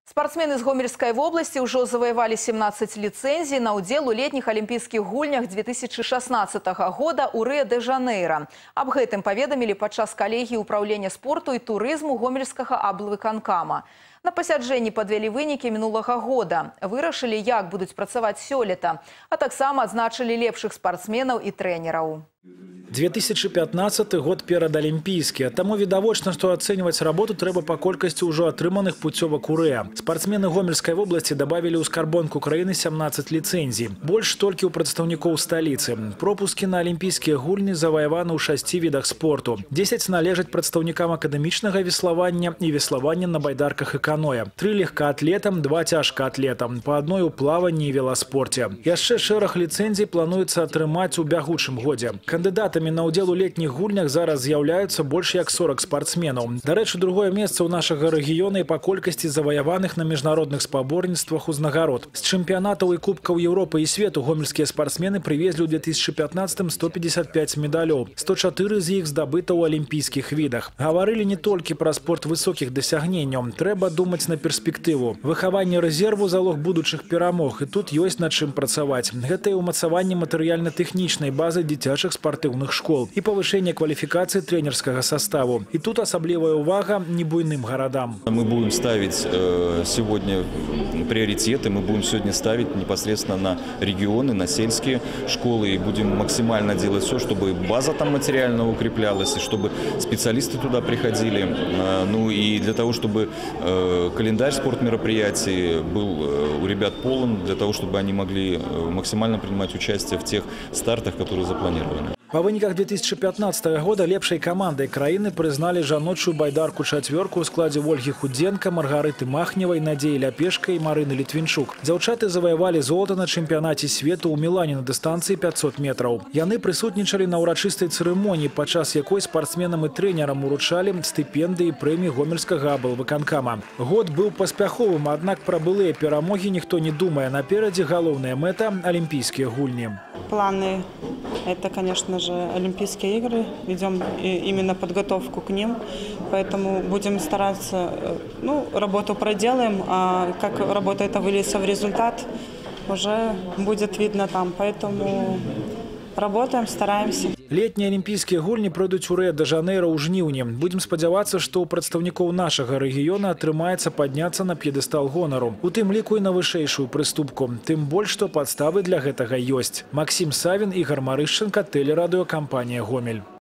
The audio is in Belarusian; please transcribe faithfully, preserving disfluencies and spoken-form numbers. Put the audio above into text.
Спортсмены из Гомельской области уже завоевали семнадцать лицензий на удел у летних Олимпийских гульнях две тысячи шестнадцатого года у Рио-де-Жанейро. Об гэтым поведомили падчас коллегии управления спорту и туризму Гомельского аблвыканкама. На пасяджэнні подвели вынікі минулого года. Вырашылі, як будуць працаваць сёлета, а таксама адзначылі лепшых спортсменов и тренеров. две тысячи пятнадцатый год перадалімпійскі. Таму відавочна, што ацэньваць работу трэба па колькасці ўжо атрыманых пуцёвак у Рэа. Спортсмены Гомельской области добавили ў скарбонку краіны семнадцать лицензий. Больш толькі ў прадстаўнікоў сталіцы. Пропуски на алімпійскія гульні заваяваны ў шасці відах спорту. дзесяць належаць прадстаўнікам акадэмічнага веславання і веславання на байдарках і каноэ. Тры легкаатлетам, два цяжкаатлетам, па адной у плаванні і веласпорце. Яшчэ шэраг лицензий плануецца атрымаць у бягучым годзе. Кандыдатамі на удзел у летніх гульнях зараз з'яўляюцца больш як сорок спортсменаў. Дарэчы, другое месца ў нашага рэгіёна і па колькасці заваяваных на міжнародных спаборніцтвах узнагарод. З чэмпіянатаў і кубкаў Еўропы і свету гомельскія спортсмены прывезлі ў две тысячи пятнадцатым сто пятьдесят пять медалёў. сто чатыры з іх здабыта ў алімпійскіх відах. Гаварылі не толькі пра спорт высокіх дасягненняў. Трэба думаць на перспектыву. Выхаванне рэзерву залог будучых перамог, і тут ёсць над чым працаваць. Гэта і ўмацаванне матэрыяльна-тэхнічнай базы дзіцячых спартыўных школ и повышение квалификации тренерского состава. И тут особливая увага не буйным городам. Мы будем ставить сегодня приоритеты, мы будем сегодня ставить непосредственно на регионы, на сельские школы и будем максимально делать все, чтобы база там материально укреплялась, и чтобы специалисты туда приходили. Ну и для того, чтобы календарь спортмероприятий был у ребят полон, для того, чтобы они могли максимально принимать участие в тех стартах, которые запланированы. По выніках две тысячи пятнадцатого года лепшай камандай краіны прызналі жаночую байдарку чацвёрку ў складзе Ольгі Худзенка, Маргарыты Махневай, Надзеі Ляпешка і Марыны Літвінчук. Дзяўчаты заваявалі золата на чэмпіянаце свету ў Мілане на дыстанцыі пятьсот метраў. Яны прысутнічалі на ўрачыстай цырымоніі, падчас якой спартсменам і трэнерам уручалі стыпендыі і прэміі Гомельскага аблвыканкама. Год быў паспяховым, аднак пра былыя перамогі ніхто не думае. Наперадзе галоўная мэта – алімпійскія гульні. Планы – это, конечно же, Олимпийские игры. Ведем именно подготовку к ним. Поэтому будем стараться, ну, работу проделаем, а как работа это выльется в результат, уже будет видно там. Поэтому работаем, стараемся. Летние алімпійскія гульні пройдуць у Рыо-де-Жанейро ў жніўні. Будем спадзявацца, што ў прадстаўнікоў нашага рэгіёна атрымаецца падняцца на п'едэстал гонару. У тым ліку і на вышэйшую прыступку. Тым больш, што падставы для гэтага ёсць. Максим Савін, Ігор Марышченко, тэлерадыёкампанія «Гомель».